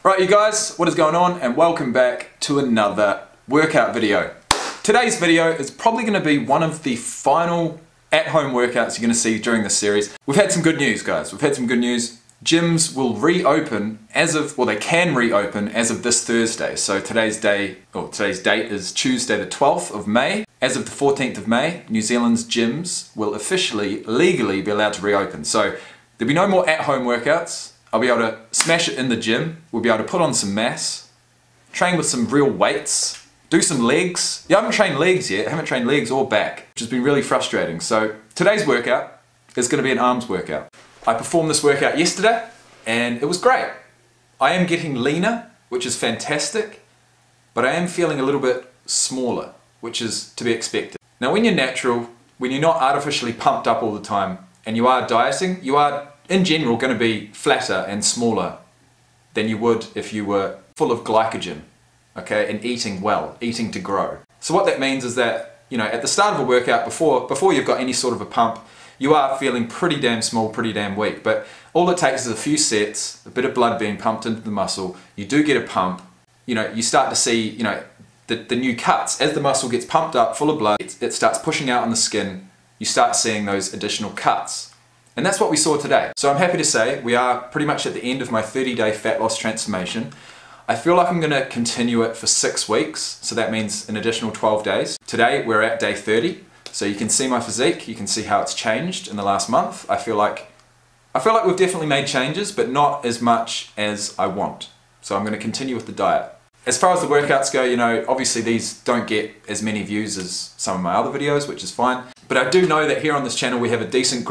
Right, you guys, what is going on? And welcome back to another workout video. Today's video is probably going to be one of the final at-home workouts you're going to see during this series. We've had some good news, guys. We've had some good news. Gyms will reopen they can reopen as of this Thursday. So today's date is Tuesday the 12th of May. As of the 14th of May, New Zealand's gyms will officially, legally be allowed to reopen. So there'll be no more at-home workouts. I'll be able to smash it in the gym. We'll be able to put on some mass, train with some real weights, do some legs. I haven't trained legs yet. I haven't trained legs or back, which has been really frustrating. So today's workout is going to be an arms workout. I performed this workout yesterday and it was great. I am getting leaner, which is fantastic, but I am feeling a little bit smaller, which is to be expected. Now when you're natural, when you're not artificially pumped up all the time and you are dieting, you are in general going to be flatter and smaller than you would if you were full of glycogen, okay, and eating well, eating to grow. So what that means is that, you know, at the start of a workout, before you've got any sort of a pump, you are feeling pretty damn small, pretty damn weak, but all it takes is a few sets, a bit of blood being pumped into the muscle, you do get a pump, you know, you start to see, you know, the new cuts. As the muscle gets pumped up, full of blood, it starts pushing out on the skin, you start seeing those additional cuts. And that's what we saw today. So I'm happy to say we are pretty much at the end of my 30-day fat loss transformation. I feel like I'm going to continue it for 6 weeks, so that means an additional 12 days. Today we're at day 30, so you can see my physique, you can see how it's changed in the last month. I feel like we've definitely made changes, but not as much as I want. So I'm going to continue with the diet. As far as the workouts go, you know, obviously these don't get as many views as some of my other videos, which is fine. But I do know that here on this channel we have a decent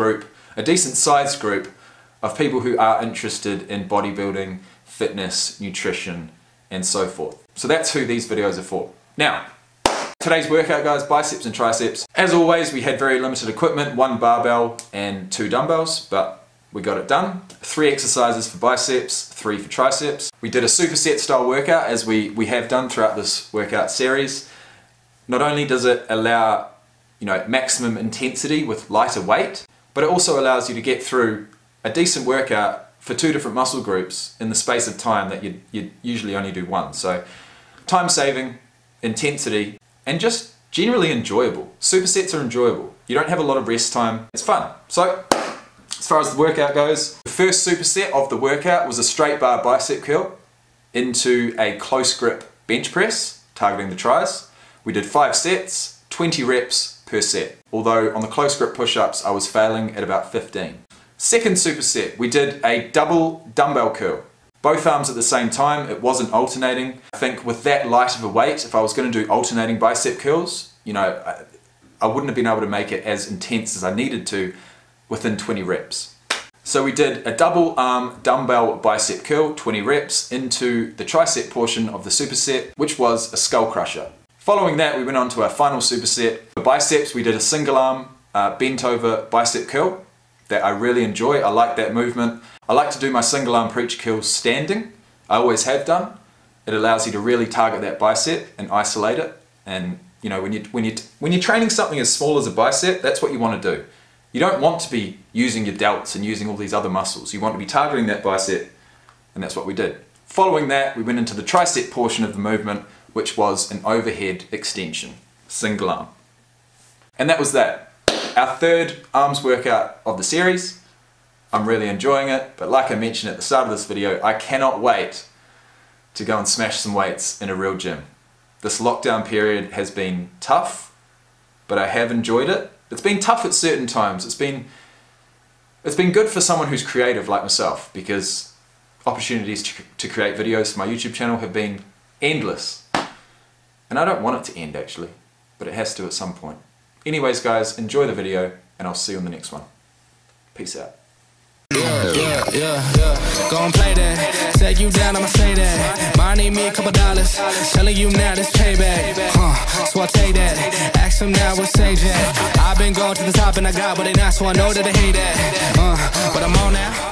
sized group of people who are interested in bodybuilding, fitness, nutrition, and so forth. So that's who these videos are for. Now, today's workout, guys, biceps and triceps. As always, we had very limited equipment, 1 barbell and 2 dumbbells, but we got it done. 3 exercises for biceps, 3 for triceps. We did a superset style workout, as we have done throughout this workout series. Not only does it allow, you know, maximum intensity with lighter weight, but it also allows you to get through a decent workout for 2 different muscle groups in the space of time that you'd usually only do 1. So time saving, intensity, and just generally enjoyable. Supersets are enjoyable. You don't have a lot of rest time. It's fun. So as far as the workout goes, the first superset of the workout was a straight bar bicep curl into a close grip bench press, targeting the tris. We did 5 sets, 20 reps per set. Although on the close grip push-ups I was failing at about 15. Second superset, we did a double dumbbell curl. Both arms at the same time, it wasn't alternating. I think with that light of a weight, if I was going to do alternating bicep curls, you know, I wouldn't have been able to make it as intense as I needed to within 20 reps. So we did a double arm dumbbell bicep curl, 20 reps, into the tricep portion of the superset, which was a skull crusher. Following that, we went on to our final superset. For biceps, we did a single arm bent over bicep curl that I really enjoy. I like that movement. I like to do my single arm preacher curls standing. I always have done. It allows you to really target that bicep and isolate it. And you know, when you're training something as small as a bicep, that's what you want to do. You don't want to be using your delts and using all these other muscles. You want to be targeting that bicep, and that's what we did. Following that, we went into the tricep portion of the movement, which was an overhead extension, single arm. And that was that. Our third arms workout of the series. I'm really enjoying it, but like I mentioned at the start of this video, I cannot wait to go and smash some weights in a real gym. This lockdown period has been tough, but I have enjoyed it. It's been tough at certain times. It's been good for someone who's creative like myself, because opportunities to create videos for my YouTube channel have been endless. And I don't want it to end actually, but it has to at some point. Anyways guys, enjoy the video and I'll see you on the next one. Peace out. Yeah. Go and play that. Take you down, I'ma say that. Mine need me $2. Telling you now this payback. So I take that. Ask them now what say that. I've been going to the top and I got what they not, so I know that they hate that. But I'm on now.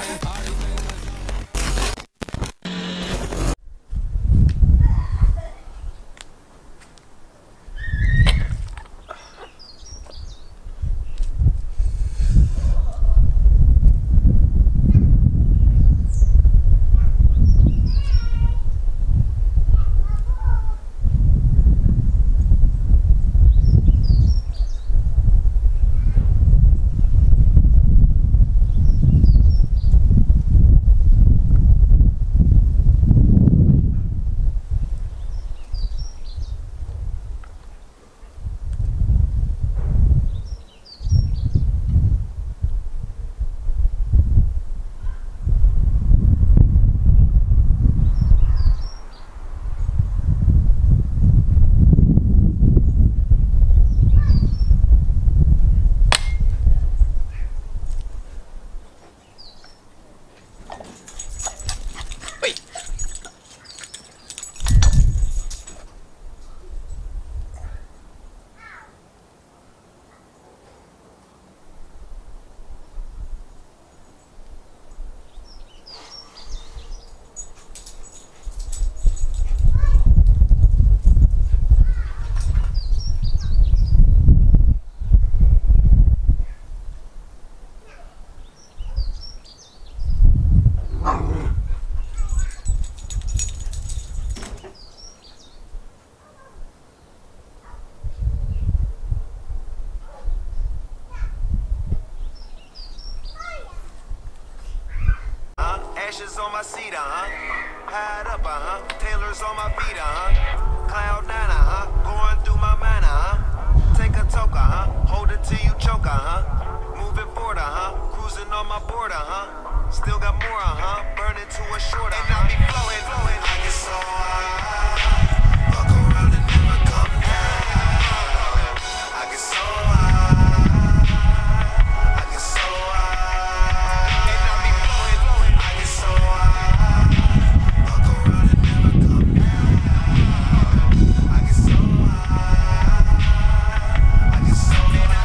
Pressures on my seat, high up, Taylor's on my feet, Cloud 9, going through my mind, Take a toke, hold it till you choke, Moving forward, cruising on my border, Still got more, burning to a shorter, and I be flowing, I get so high, fuck around and never come down. I get so high, I get so high, and I be flowing, I get so high, fuck around and never come down. I get so high, I get so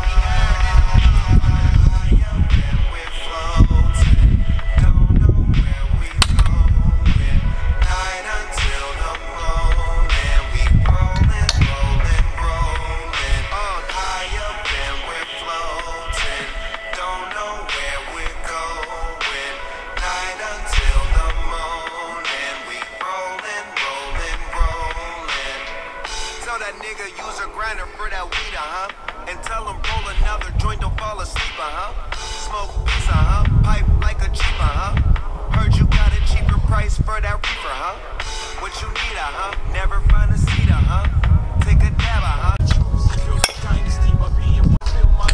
high, and we're floating. Don't know where we going. Night until the morning. We rolling, rolling, rolling. High up and we're floating. Don't know where we're going. Night until the morning. We rolling, rolling, rolling. Tell that nigga use a grinder for that weed, and tell him roll another joint, don't fall asleep, Smoke pizza, pipe like a cheaper, Heard you got a cheaper price for that reefer, What you need, never find a cedar, Take a dab, Dynasty, but being feel my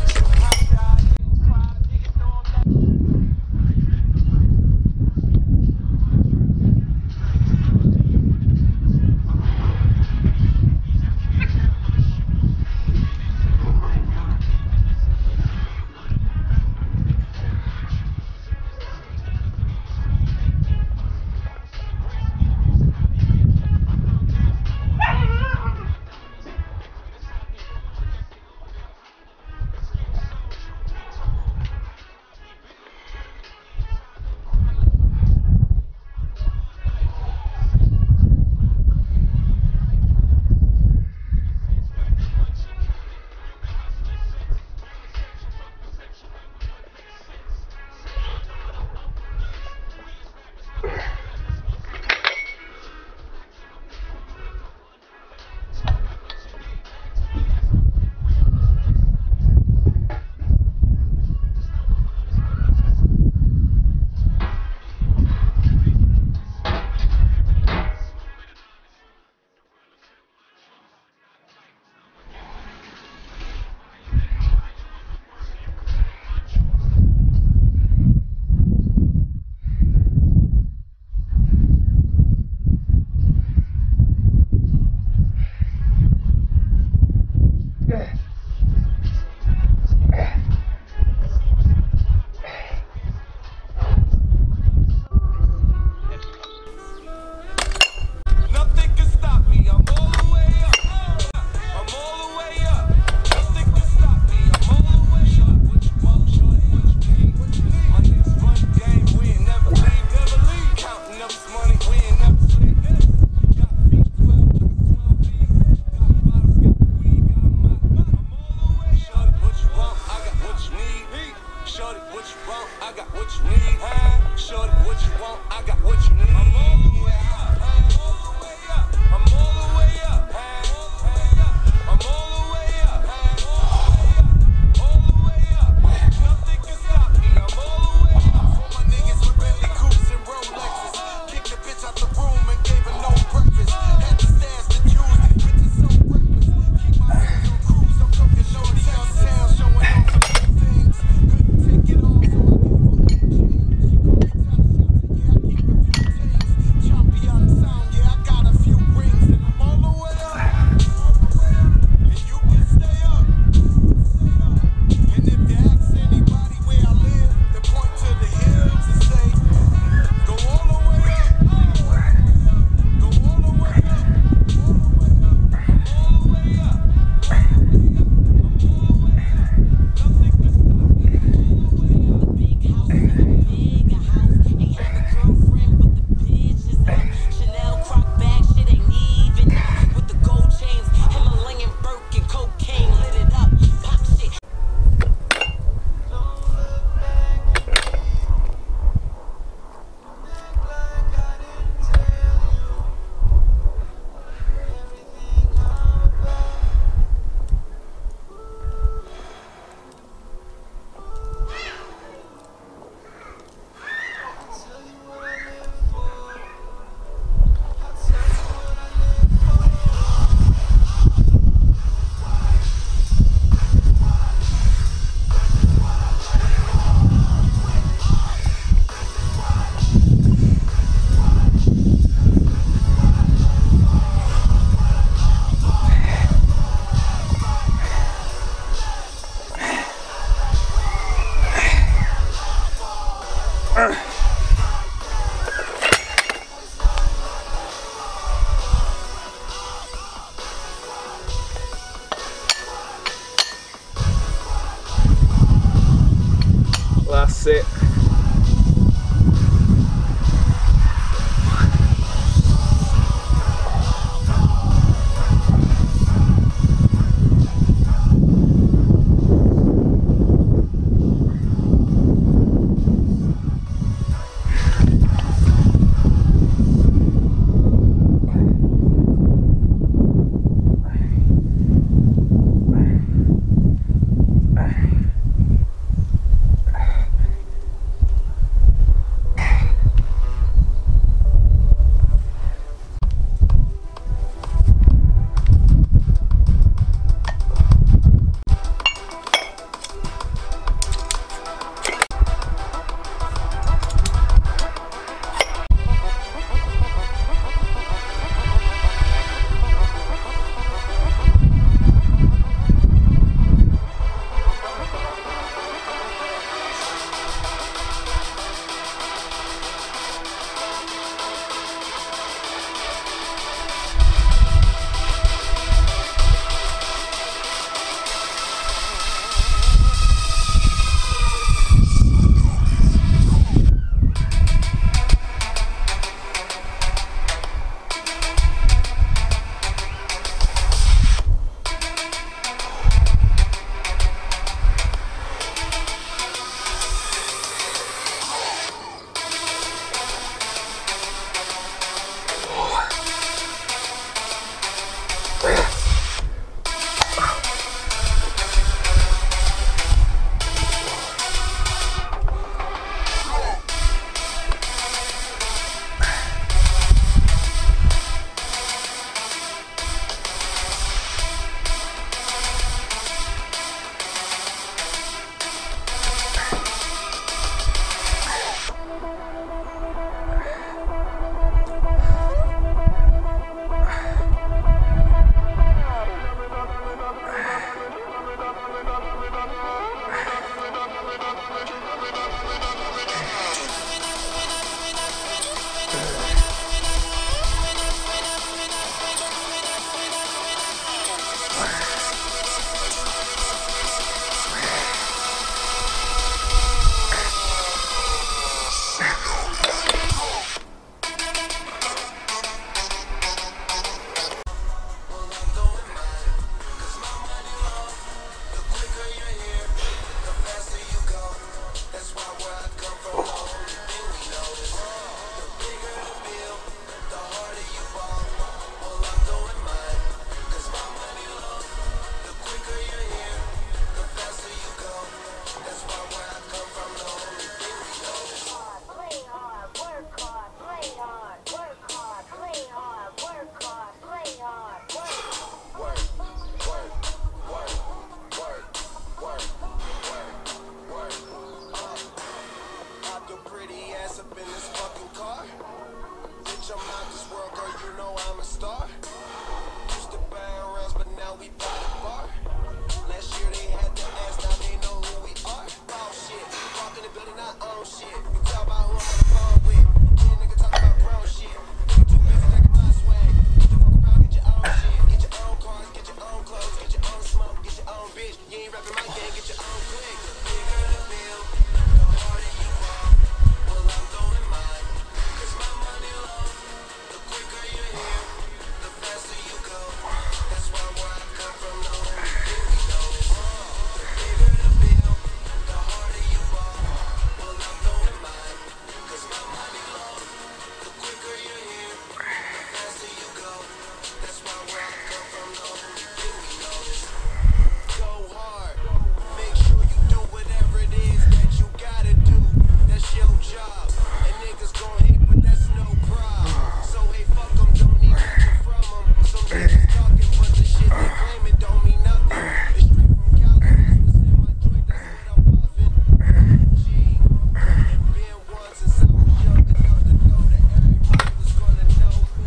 up in this fucking car. Bitch, I'm out this world, girl, you know I'm a star. Used to buy rounds, but now we buy the bar. Last year they had to ask, now they know who we are. Oh shit, walk in the building, I own shit. You talk about who I'm on the phone with. Yeah, nigga talk about grown shit. Nigga too busy taking my swag. Get the fuck around, get your own shit. Get your own cars, get your own clothes, get your own smoke, get your own bitch. You ain't rapping my game, get your own click. Bigger the bill, the harder you fall. Well, I'm doing mine, cause my money low. The quicker you're here, the faster you go. That's why where I come from, no one really knows. The bigger the bill, the harder you fall. Well, I'm doing mine, cause my money low. The quicker you're here, the faster you go. That's why where I come from, no one really knows. Go hard, make sure you do whatever it is that you gotta do. That's your job, and niggas gon' hate, but that's no problem. So hey, fuck 'em, don't need nothing from 'em. Some bitches talking, but the shit they claiming don't mean nothing. It's straight from Cali, that's what's in my joint, that's what I'm puffin'. Gee, been one since I was young enough to know that everybody was gonna know me.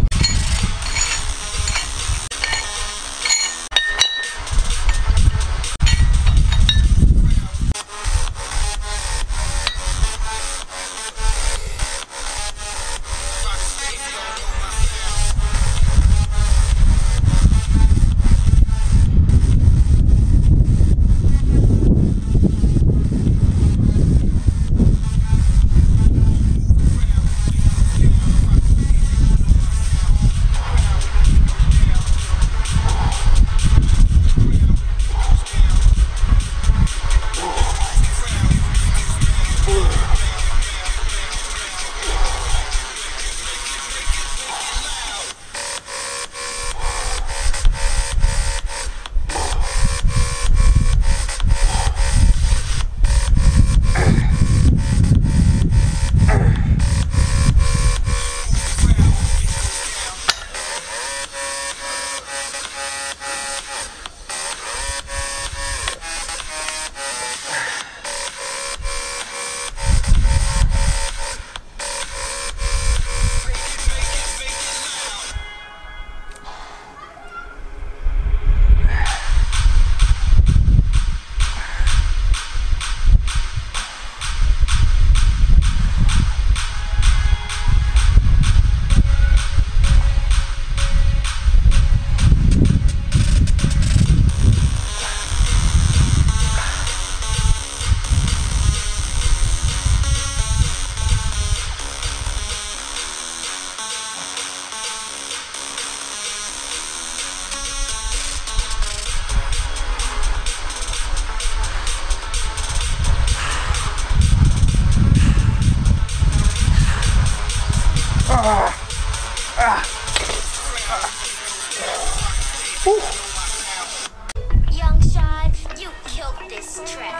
Young Shine, you killed this track.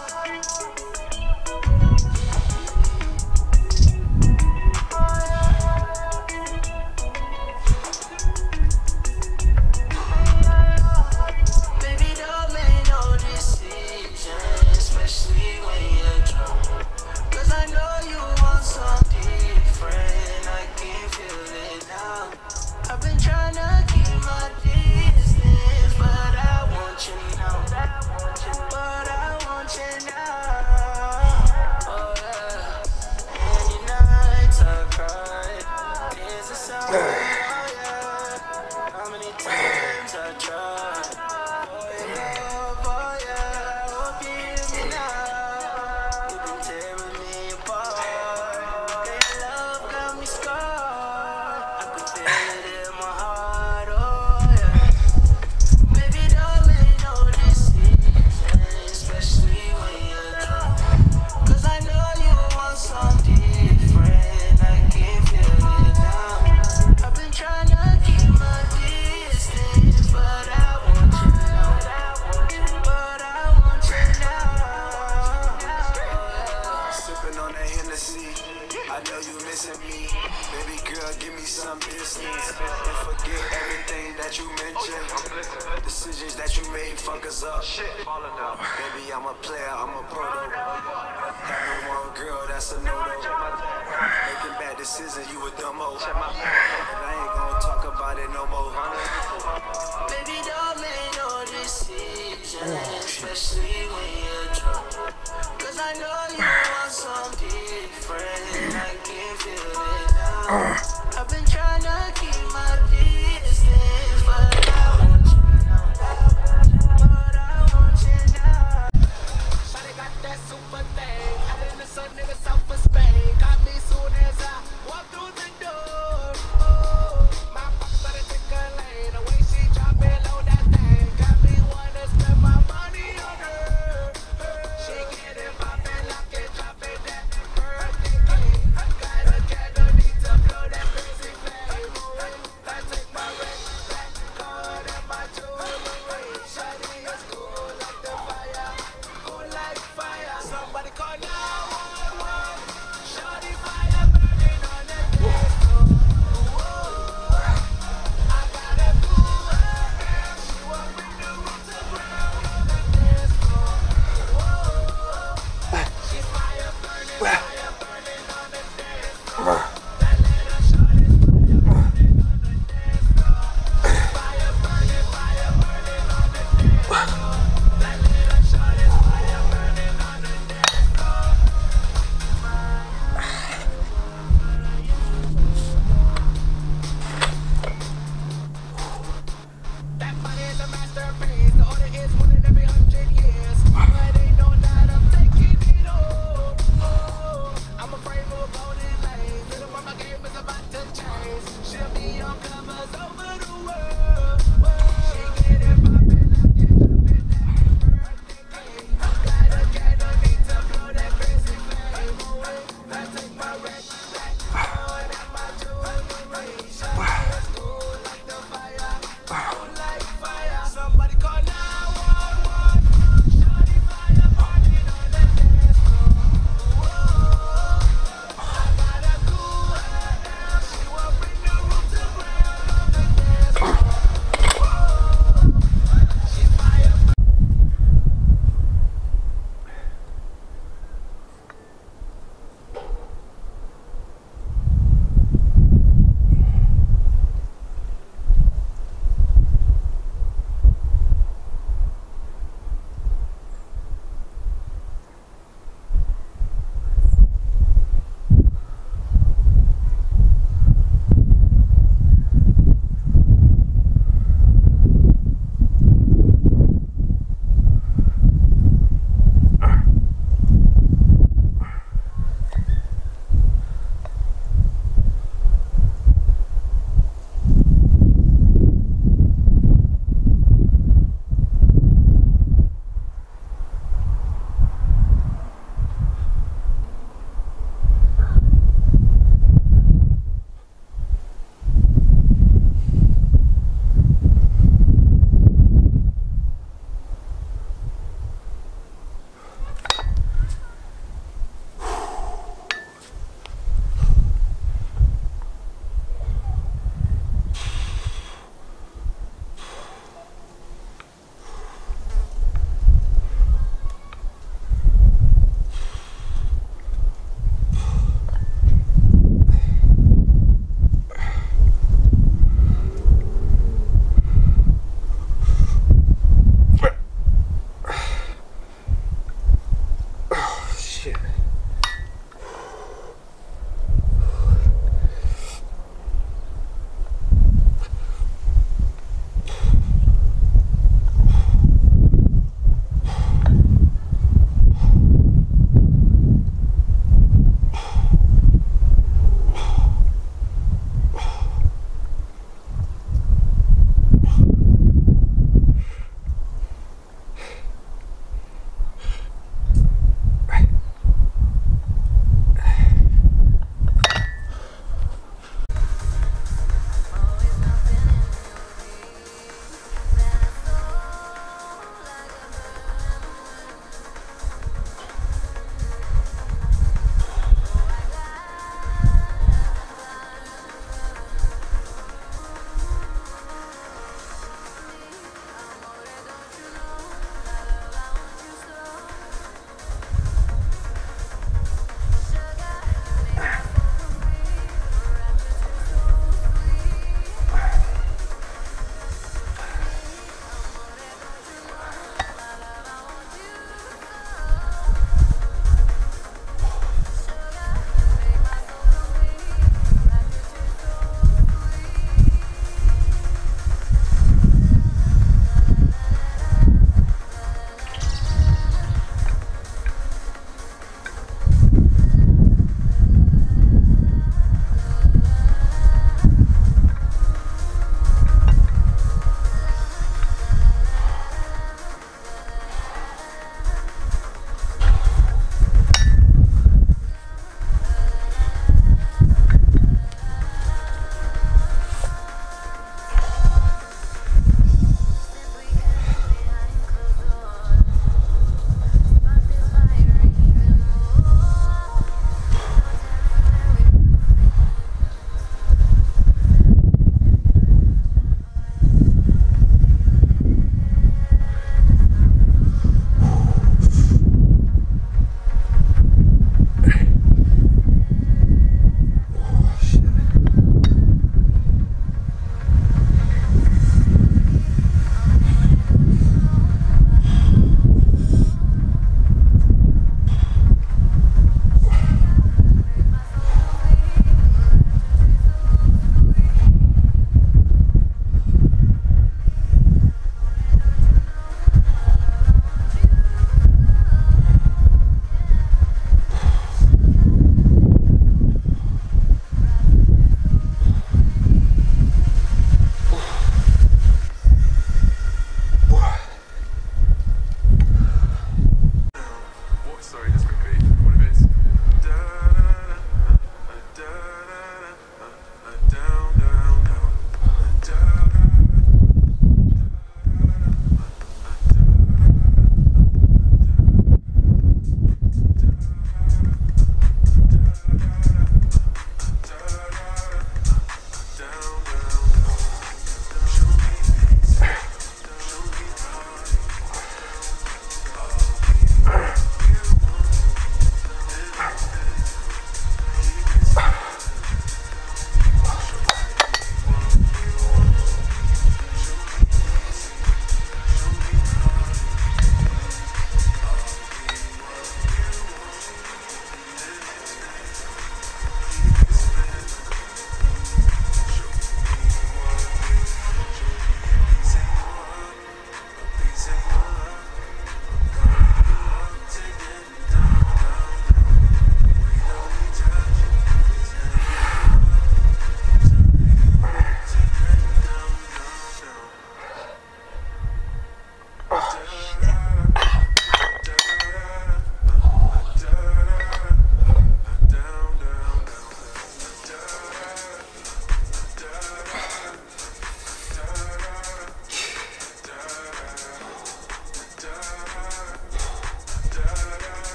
Baby, don't make no decision, especially when you're drunk. 'Cause I know you want something different, I can feel it now. I've been trying to keep my distance, but I want you now. But I want you now. Oh yeah. Many nights I cried. There's a sound. Oh yeah. How many times I tried. Oh yeah. Oh yeah. I hope you hear me now. You've been tearing me apart. Your love got me scarred. I could feel it in my heart. Oh yeah. Baby, don't make no decision, especially when you're drunk. 'Cause I know you want something different, I can feel it now. I've been trying to keep my distance, but I want you now. But I want you now. Sipping on that Hennessy, I know you missing me. Baby girl, give me some distance and forget everything that you mentioned. Decisions that you made fuck us up. Baby, I'm a player, I'm a proto. Having one girl, that's a no-no. decision, you a dumbo. And I ain't gonna talk about it no more. Baby, don't make no decision, especially when you're drunk. Cause I know you want some different. I can feel it now. I've been trying to keep my distance, but I want you now. But I want you now. Shawty got that super thing. I didn't some nigga self-respect. Got me soon as I walk through the door. Oh, my pockets started tickling. The way she drop it low, that thing got me wanna spend my money on her. She get it poppin', lock it, drop it, that birthday cake. Got a candle, need to blow that crazy flame. I take my ring back, card and my jewelry. Shawty is cool like the fire, cool like fire. Somebody call 911. Shawty fire burning on the dance floor. Whoa, I gotta cool her down. She won't bring the room to ground on the dance floor. Whoa, she's fire burning on the dance floor.